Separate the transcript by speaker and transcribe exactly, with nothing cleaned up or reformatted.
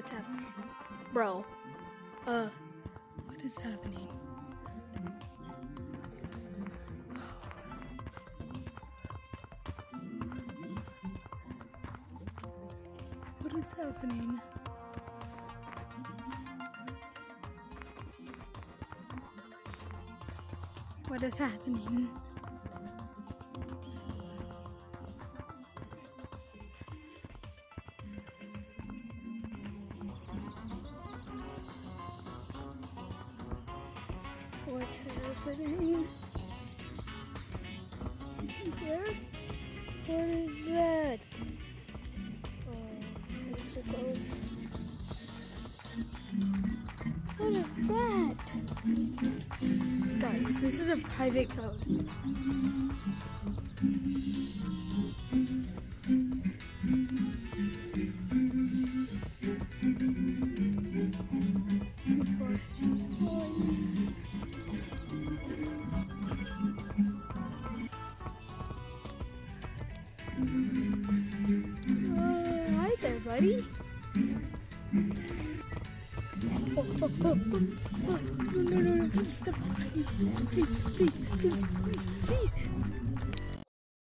Speaker 1: What's happening? Bro. Uh, what is happening? What is happening? What is happening? What's happening? Is he there? What is that? Oh, musicals. What is that? Guys, this is a private code. This one. Uh, hi there, buddy. Oh, oh, oh, oh, oh, no, no, no, no, please stop, please, please, please, please, please, please.